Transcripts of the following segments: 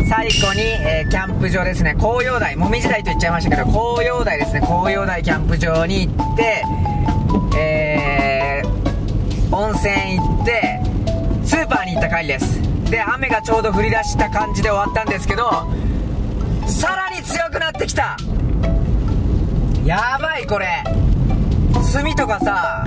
最後に、キャンプ場ですね。紅葉台、もみじ台と言っちゃいましたけど、紅葉台ですね。紅葉台キャンプ場に行って、温泉行って、スーパーに行った帰りです。で、雨がちょうど降り出した感じで終わったんですけど、さらに強くなってきた。やばいこれ。炭とかさ、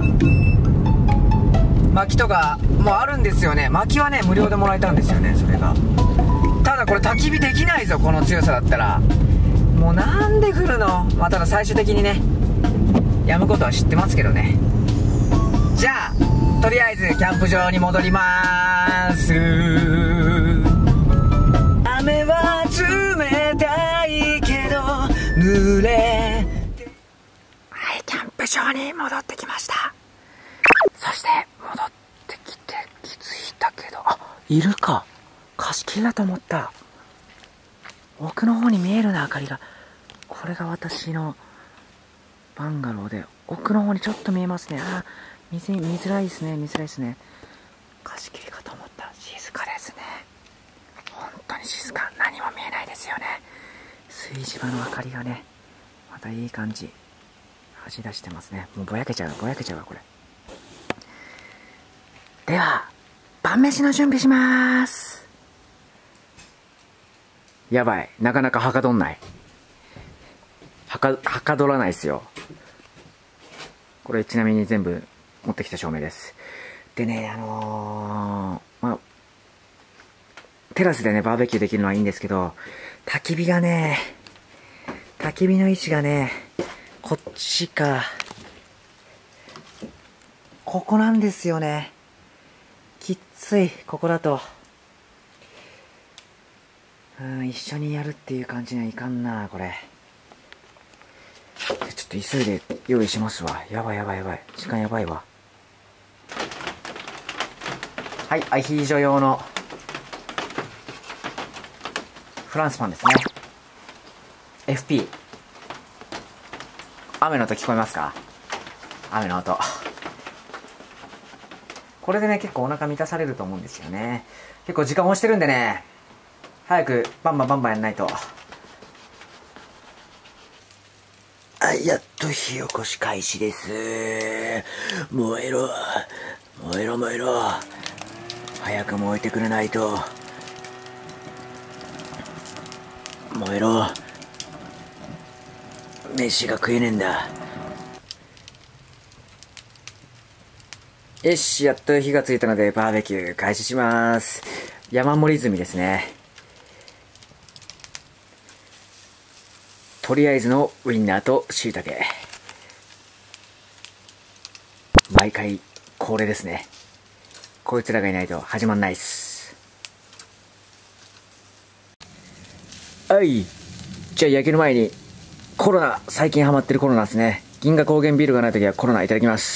薪とかもうあるんですよね。薪はね、無料でもらえたんですよね、それが。ただこれ焚き火できないぞ、この強さだったら。もうなんで降るの。まあ、ただ最終的にね、やむことは知ってますけどね。じゃあ、とりあえずキャンプ場に戻りまーす。雨は冷たいけど、濡れて。はい、キャンプ場に戻ってきました。そして、戻ってきて気づいたけど、あ、いるか。貸し切りだと思った。奥の方に見えるな、明かりが。これが私のバンガローで、奥の方にちょっと見えますね。あ、見づらいですね、見づらいですね。貸し切りかと思った。静かですね。本当に静か。何も見えないですよね。炊事場の明かりがね、またいい感じ。恥出してますね。もうぼやけちゃうわ、これ。では、晩飯の準備しまーす。やばい。なかなかはかどんない。はかどらないですよ。これちなみに全部持ってきた照明です。でね、まあ、テラスでね、バーベキューできるのはいいんですけど、焚き火の位置がね、こっちか。ここなんですよね。きっつい、ここだと。一緒にやるっていう感じにはいかんな、これ。ちょっと急いで用意しますわ。やばい。時間やばいわ。はい、アヒージョ用のフランスパンですね。FP。雨の音聞こえますか？雨の音。これでね、結構お腹満たされると思うんですよね。結構時間押してるんでね、早くバンバンやんないと。やっと火起こし開始です。燃えろ。早く燃えてくれないと。燃えろ。飯が食えねえんだ。よし、やっと火がついたのでバーベキュー開始します。山盛り炭ですね。とりあえずのウインナーと椎茸。毎回恒例ですね。こいつらがいないと始まんないっす。はい。じゃあ焼ける前に、最近ハマってるコロナですね。銀河高原ビールがないときはコロナいただきます。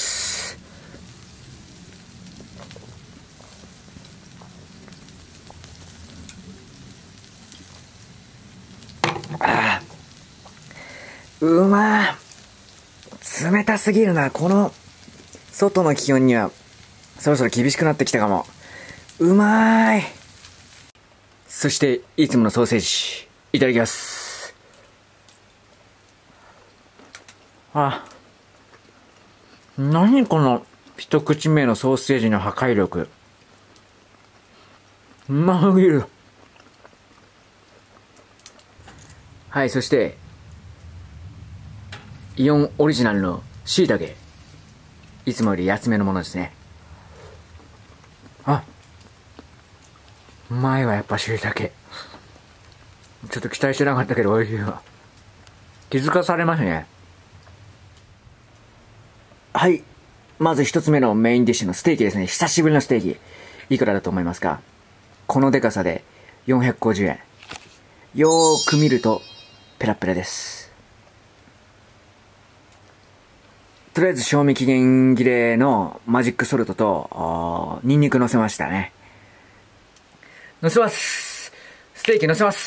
うまー。冷たすぎるな。この外の気温にはそろそろ厳しくなってきたかも。うまーい。そしていつものソーセージいただきます。何この一口目のソーセージの破壊力。うますぎる。はい、そしてイオンオリジナルの椎茸。いつもより安めのものですね。うまいわ、やっぱ椎茸。ちょっと期待してなかったけど美味しいわ。気づかされますね。はい。まず一つ目のメインディッシュのステーキですね。久しぶりのステーキ。いくらだと思いますか？このデカさで450円。よーく見るとペラペラです。とりあえず賞味期限切れのマジックソルトとニンニク乗せましたね。乗せます。ステーキ乗せます。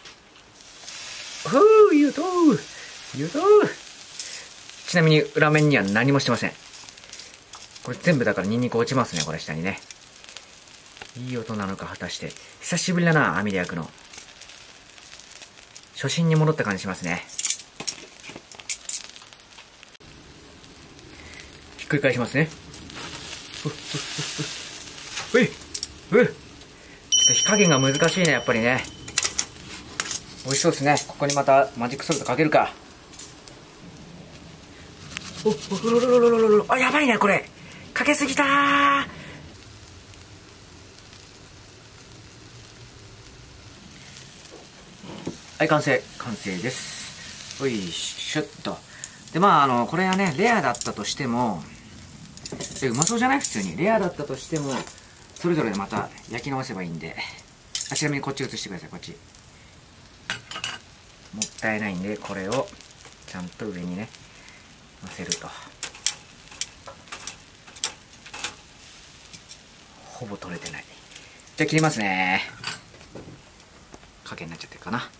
言うとちなみに裏面には何もしてません。これ全部だからニンニク落ちますね、これ下にね。いい音なのか果たして。久しぶりだな、網で焼くの。 初心に戻った感じしますね。ひっくり返しますね。ちょっと火加減が難しいね、やっぱりね。美味しそうですね。ここにまたマジックソルトかけるか。あ、やばいね、これ。かけすぎたー。はい、完成です。おいしょっと。で、まあ、これはね、レアだったとしても、うまそうじゃない？普通に。レアだったとしても、それぞれまた焼き直せばいいんで。あ、ちなみにこっち移してください、こっち。もったいないんで、これを、ちゃんと上にね、乗せると。ほぼ取れてない。じゃあ切りますね。かけになっちゃってるかな。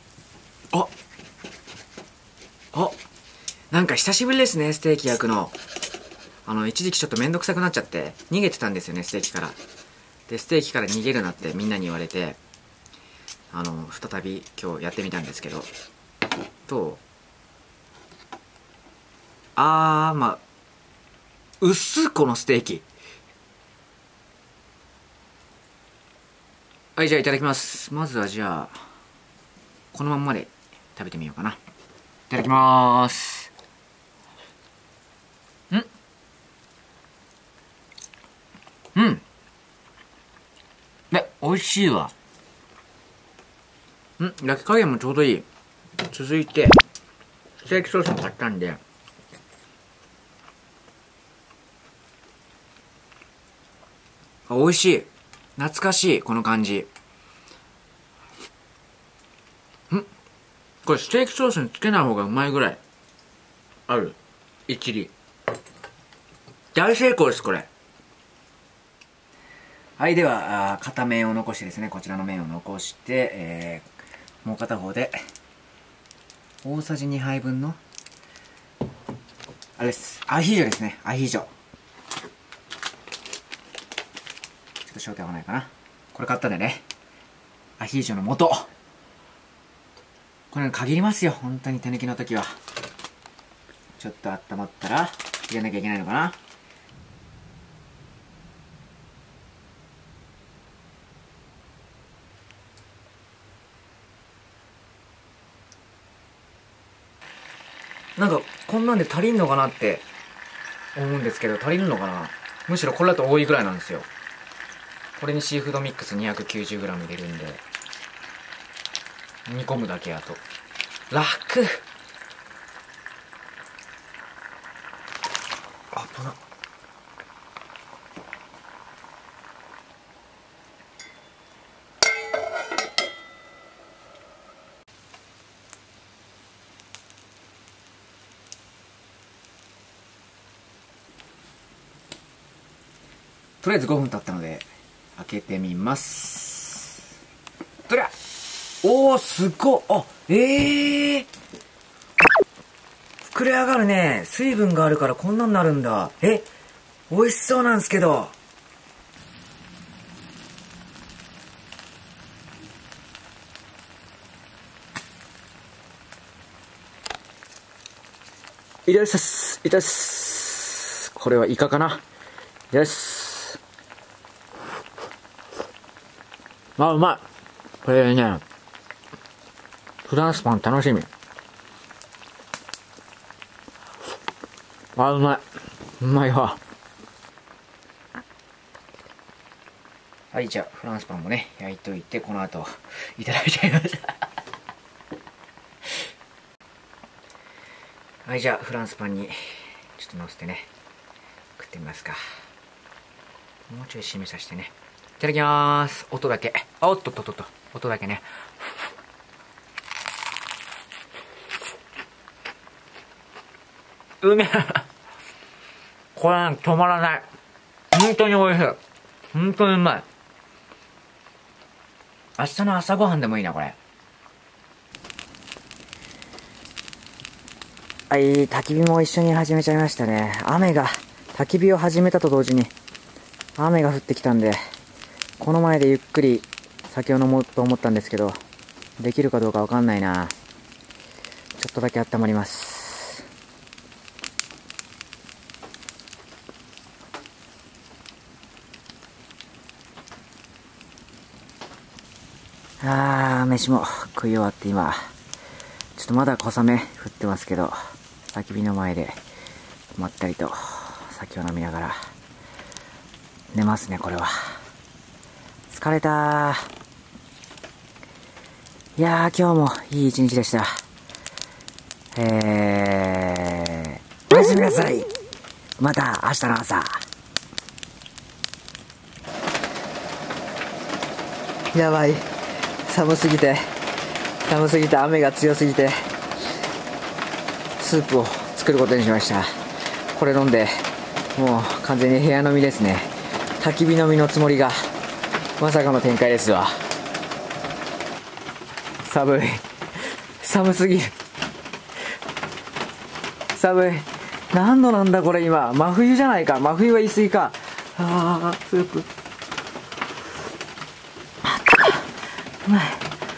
なんか久しぶりですね、ステーキ焼くの。一時期ちょっとめんどくさくなっちゃって、逃げてたんですよね、ステーキから。で、ステーキから逃げるなってみんなに言われて、再び今日やってみたんですけど、まあ、薄っ、このステーキ。はい、じゃあいただきます。まずはじゃあ、このまんまで食べてみようかな。いただきまーす。美味しいわ。焼き加減もちょうどいい。続いて、ステーキソースも買ったんで、美味しい。懐かしい、この感じ。これステーキソースにつけない方がうまいぐらいある。一理。大成功です、これ。はい、では、片面を残してですね、こちらの面を残して、もう片方で、大さじ2杯分の、あれです、アヒージョですね、アヒージョ。ちょっと焦点合わないかな。これ買ったんでね、アヒージョの素。これ限りますよ、本当に手抜きの時は。ちょっと温まったら、入れなきゃいけないのかな。なんかこんなんで足りんのかなって思うんですけど、足りるのかな。むしろこれだと多いぐらいなんですよ。これにシーフードミックス 290g 入れるんで、煮込むだけ。あと楽。危なっ。とりあえず5分経ったので開けてみます。とりゃおー、すごっ。膨れ上がるね。水分があるからこんなんなるんだ。美味しそうなんですけど。いただきます。いただきます。これはイカかな。よし。うまい。これね、フランスパン楽しみ。うまい。うまいわ。はい、じゃあ、フランスパンもね、焼いといて、この後、いただいちゃいました。はい、じゃあ、フランスパンに、ちょっと乗せてね、食ってみますか。もうちょい締めさせてね。いただきまーす。音だけ。おっとっとっとっと。音だけね。うめえ。これ止まらない。本当に美味しい。本当にうまい。明日の朝ごはんでもいいな、これ。はい、焚き火も一緒に始めちゃいましたね。焚き火を始めたと同時に、雨が降ってきたんで、この前でゆっくり酒を飲もうと思ったんですけど、 できるかどうかわかんないな。ちょっとだけ温まります。飯も食い終わって今、ちょっとまだ小雨降ってますけど、焚き火の前でまったりと酒を飲みながら寝ますね。これは疲れたー。いやー、今日もいい一日でした。おやすみなさい。また明日の朝。やばい、寒すぎて雨が強すぎてスープを作ることにしました。これ飲んでもう完全に部屋飲みですね。焚き火飲みのつもりがまさかの展開ですわ。寒すぎる。寒い。何度なんだこれ今。真冬じゃないか。真冬は言い過ぎか。スープうまい。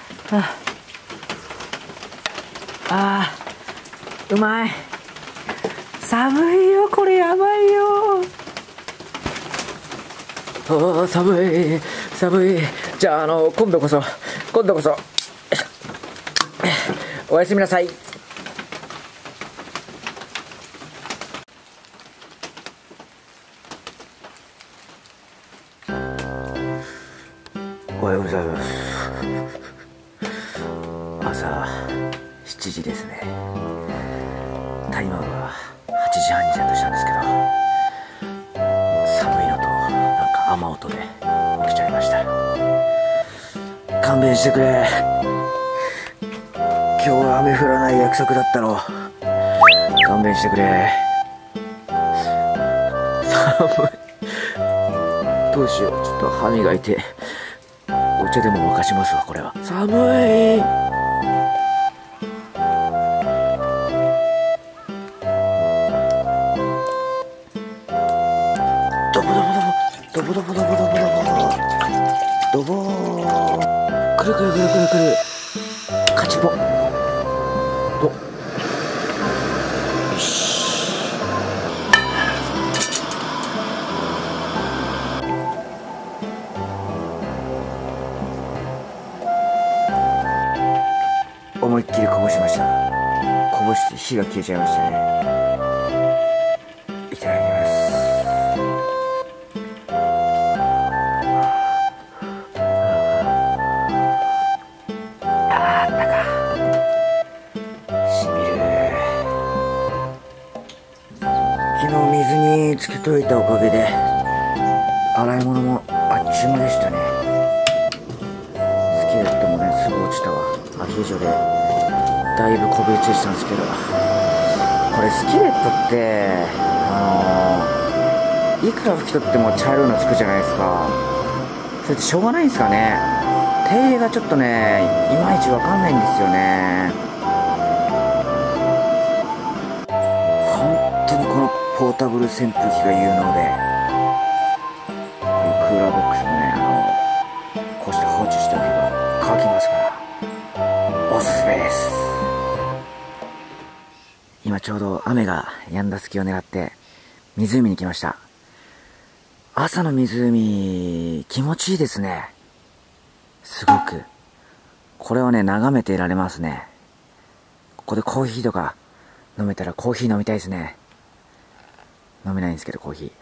うまい。寒いよ、これやばいよ。寒い。じゃあ、今度こそおやすみなさい。おはようございます。朝7時ですね。タイマーは8時半にセットしたんですけど、寒いのとなんか雨音で起きちゃいました。勘弁してくれ。今日は雨降らない約束だったろ。勘弁してくれ。寒い。どうしよう。ちょっと歯磨いてお茶でも沸かしますわ。これは寒い。ドボー。くるカチポよし。思いっきりこぼしました。こぼして火が消えちゃいましたね。いただきます。水につけといたおかげで洗い物もあっちゅう間でしたね。スキレットもね、すぐ落ちたわ。アヒージョでだいぶこびりついてたんですけど、これスキレットっていくら拭き取っても茶色いのつくじゃないですか。それってしょうがないんですかね。手入れがちょっとね、いまいちわかんないんですよね。本当にこのポータブル扇風機が有能で、クーラーボックスもね、こうして放置しておけば乾きますからおすすめです。今ちょうど雨が止んだ隙を狙って湖に来ました。朝の湖気持ちいいですね。すごくこれをね、眺めていられますね。ここでコーヒーとか飲めたらコーヒー飲みたいですね。飲めないんですけど、コーヒ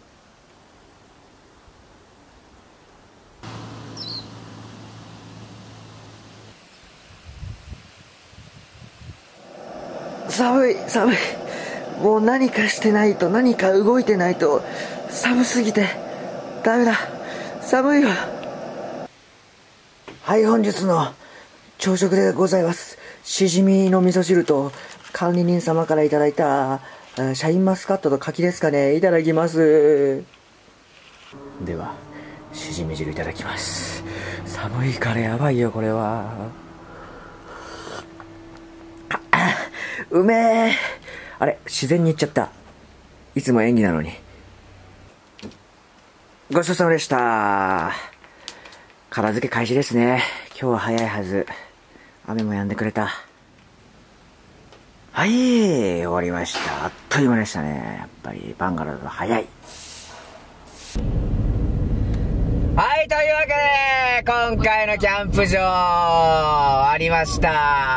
ー。寒い。もう何かしてないと、何か動いてないと寒すぎてダメだ。寒いよ。はい、本日の朝食でございます。しじみの味噌汁と管理人様からいただいたシャインマスカットと柿ですかね。いただきます。ではしじみ汁いただきます。寒いからやばいよこれは。うめえ。あれ、自然に言っちゃった。いつも演技なのに。ごちそうさまでした。片付け開始ですね。今日は早いはず。 雨も止んでくれた。はい、終わりました。あっという間でしたね。やっぱりバンガローだと早い。はい、というわけで、今回のキャンプ場、終わりました。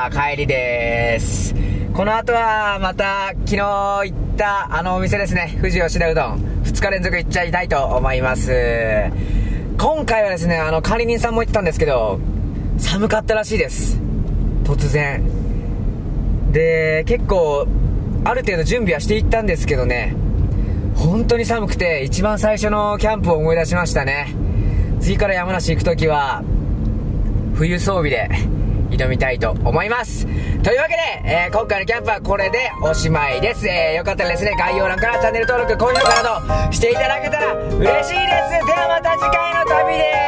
帰りです。この後は、また、昨日行ったお店ですね。富士吉田うどん。2日連続行っちゃいたいと思います。今回はですね、管理人さんも言ってたんですけど、寒かったらしいです。突然。で、結構、ある程度準備はしていったんですけどね、本当に寒くて、一番最初のキャンプを思い出しましたね。次から山梨行くときは冬装備で挑みたいと思います。というわけで、今回のキャンプはこれでおしまいです。よかったらですね、概要欄からチャンネル登録、高評価などしていただけたら嬉しいです。ではまた次回の旅です。